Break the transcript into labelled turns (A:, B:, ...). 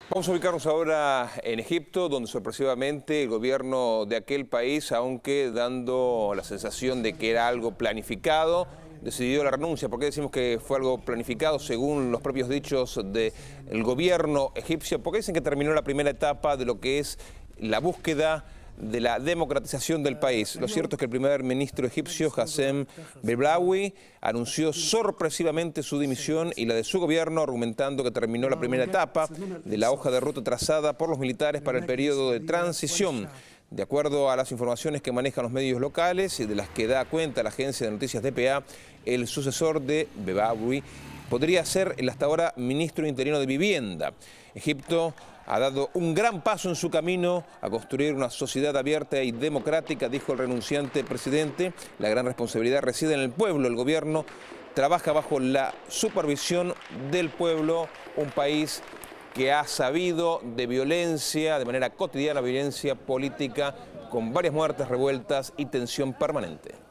A: Vamos a ubicarnos ahora en Egipto, donde sorpresivamente el gobierno de aquel país, aunque dando la sensación de que era algo planificado, decidió la renuncia. ¿Por qué decimos que fue algo planificado según los propios dichos del gobierno egipcio? Porque dicen que terminó la primera etapa de lo que es la búsqueda de la democratización del país. Lo cierto es que el primer ministro egipcio, Hassem Beiblawi, anunció sorpresivamente su dimisión y la de su gobierno, argumentando que terminó la primera etapa de la hoja de ruta trazada por los militares para el periodo de transición. De acuerdo a las informaciones que manejan los medios locales y de las que da cuenta la agencia de noticias DPA, el sucesor de Beiblawi podría ser el hasta ahora ministro interino de Vivienda. Egipto ha dado un gran paso en su camino a construir una sociedad abierta y democrática, dijo el renunciante presidente. La gran responsabilidad reside en el pueblo. El gobierno trabaja bajo la supervisión del pueblo, un país que ha sabido de violencia, de manera cotidiana, violencia política, con varias muertes, revueltas y tensión permanente.